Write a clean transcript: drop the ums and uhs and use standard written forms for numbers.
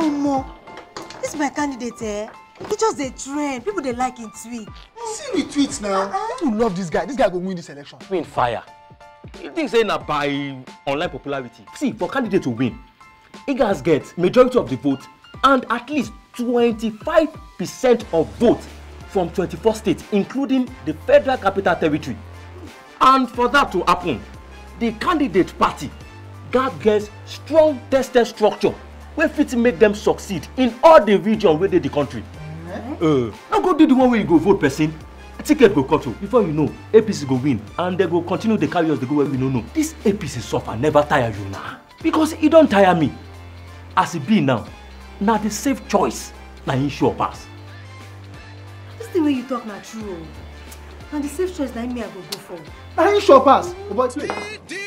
Omo, this my candidate, eh? He just a trend. People they like him tweet. See the tweets now. People love this guy. This guy will win this election. Win fire. You think say na by online popularity? See, for candidate to win, he has get majority of the vote and at least 25% of votes from 24 states, including the Federal Capital Territory. And for that to happen, the candidate party got get strong tested structure wey fit make them succeed in all the regions where they the country. Now go do the one where you go vote person, ticket go cut before you know APC go win and they go continue the carry us they go where we no know. This APC suffer never tire you now because it don't tire me. As it be now the safe choice na him sure pass. This thing way you talk na true. Now the safe choice na me I go for. Na him sure pass. But wait.